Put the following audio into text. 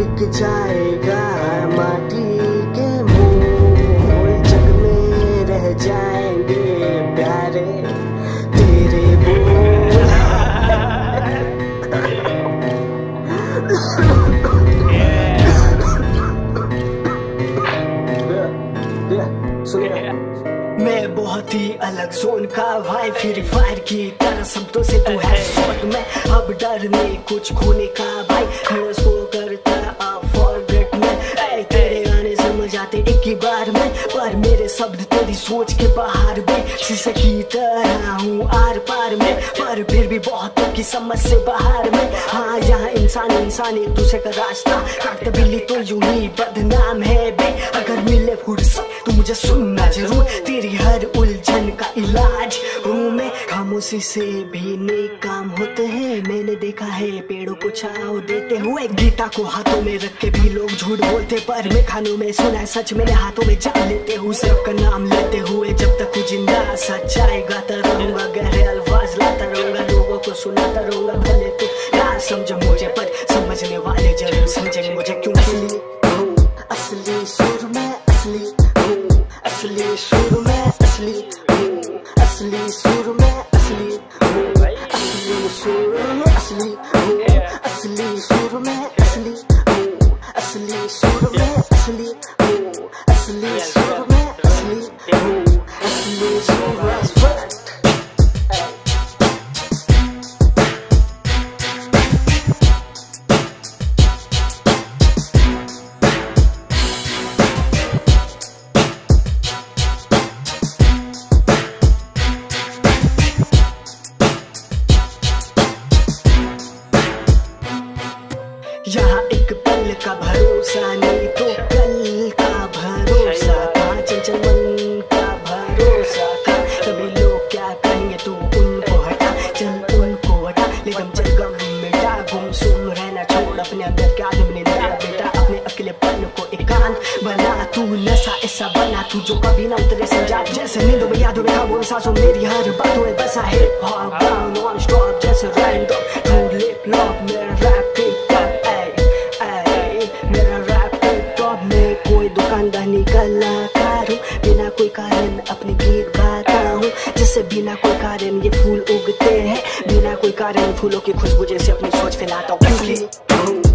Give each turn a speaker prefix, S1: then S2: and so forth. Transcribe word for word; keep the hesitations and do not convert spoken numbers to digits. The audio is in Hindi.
S1: बिक जाएगा माटी के मोल, जग में रह जाएंगे प्यारे तेरे बोल। मैं बहुत ही अलग जोन का भाई, फ्री फायर की तरह शब्दों से तू है शॉट में। अब डर नहीं कुछ खोने का भाई, हर्स को करता फॉरगेट में। ऐ तेरे गाने समझ आते एक ही बार में, पर मेरे शब्द तेरी सोच के बाहर भी। शीशे की तरह हूँ आर पार में, पर फिर भी बहुतों की समझ से बाहर में। हाँ यहाँ इंसान इंसान एक दूसरे का रास्ता काटते, बिल्ली तो यूं ही बदनाम है बे। अगर मिले फुर्सत तो मुझे सुनना जरूर, तेरी हर उलझन का इलाज हूँ मैं। खामोशी से भी नेक काम होते हैं, मैंने देखा है पेड़ों को छाँव देते हुए। गीता को हाथों में रख के भी लोग झूठ बोलते, पर मैं खानों में सुना है सच मैंने हाथों में जान लेते हुए। सिर्फ का नाम लेते हुए जब तक हूँ जिंदा, सच्चाई गाता रहूंगा, गहरे अल्फाज लाता रहूंगा, लोगों को सुनाता रहूंगा। भले तू ना समझ मुझे, पर समझने वाले जरूर समझेंगे मुझे, क्योंकि असली सुर में असली हूँ, असली सुर में असली हूँ, असली सुर में असली हूँ, असली सुर में असली हूँ, असली सुर में असली हूँ, असली सुर में असली हूँ, असली सुर में असली हूँ, असली सुर में यहाँ एक पल का भरोसा नहीं तो कल का भरोसा था, चंचल मन का भरोसा था। कभी लोग क्या कहेंगे तू उनको हटा, चल उनको हटा, ले गम चल गम मिटा। गुमसुम रहना छोड़ अपने अंदर क्या आदमी ने दिया बेटा, अपने अकेलेपन को एकांत बना। तू नशा ऐसा बना तू जो कभी ना उतरे समझा, जैसे नींदों में यादों में खामोश सांसों मेरी हर बातों में बसा है। हॉप डाउन नॉन स्टॉप जैसे रैंडम, तू लिप लॉक मेरा रैप दुकानदानी कलाकार हूँ, बिना कोई कारण अपने गीत गाता हूँ। जैसे बिना कोई कारण ये फूल उगते हैं, बिना कोई कारण फूलों की खुशबू जैसे अपनी सोच फैलाता हूँ।